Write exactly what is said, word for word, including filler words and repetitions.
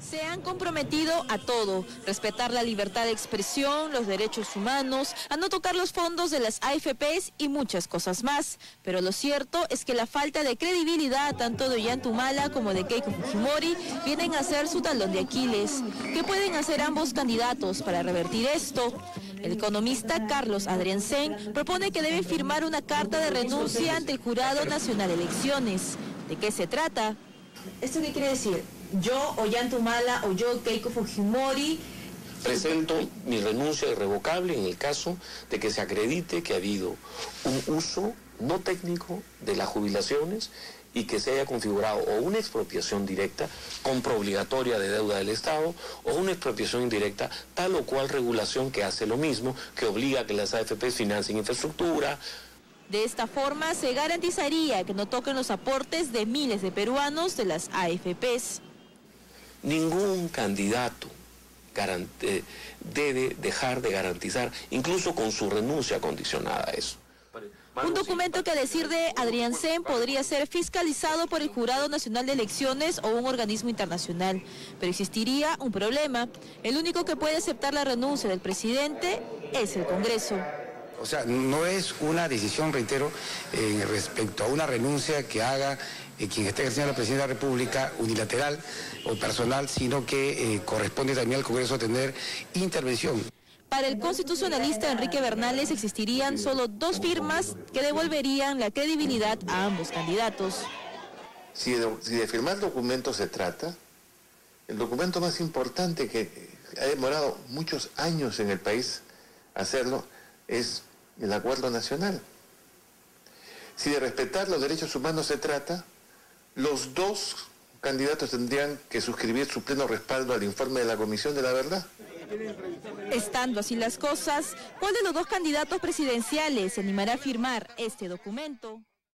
Se han comprometido a todo, respetar la libertad de expresión, los derechos humanos, a no tocar los fondos de las A F Pes y muchas cosas más. Pero lo cierto es que la falta de credibilidad tanto de Ollanta Humala como de Keiko Fujimori vienen a ser su talón de Aquiles. ¿Qué pueden hacer ambos candidatos para revertir esto? El economista Carlos Adriancén propone que debe firmar una carta de renuncia ante el Jurado Nacional de Elecciones. ¿De qué se trata? ¿Esto qué quiere decir? Yo, Ollanta Humala, o yo, Keiko Fujimori... Presento mi renuncia irrevocable en el caso de que se acredite que ha habido un uso no técnico de las jubilaciones y que se haya configurado o una expropiación directa, compra obligatoria de deuda del Estado, o una expropiación indirecta, tal o cual regulación que hace lo mismo, que obliga a que las A F Pes financien infraestructura. De esta forma se garantizaría que no toquen los aportes de miles de peruanos de las A F Pes. Ningún candidato garante, debe dejar de garantizar, incluso con su renuncia condicionada a eso. Un documento que, a decir de Adriancén, podría ser fiscalizado por el Jurado Nacional de Elecciones o un organismo internacional. Pero existiría un problema. El único que puede aceptar la renuncia del presidente es el Congreso. O sea, no es una decisión, reitero, eh, respecto a una renuncia que haga eh, quien esté ejerciendo la presidencia de la República unilateral o personal, sino que eh, corresponde también al Congreso tener intervención. Para el constitucionalista Enrique Bernales existirían solo dos firmas que devolverían la credibilidad a ambos candidatos. Si de, si de firmar documentos se trata, el documento más importante que ha demorado muchos años en el país hacerlo es el Acuerdo Nacional. Si de respetar los derechos humanos se trata, los dos candidatos tendrían que suscribir su pleno respaldo al informe de la Comisión de la Verdad. Estando así las cosas, ¿cuál de los dos candidatos presidenciales se animará a firmar este documento?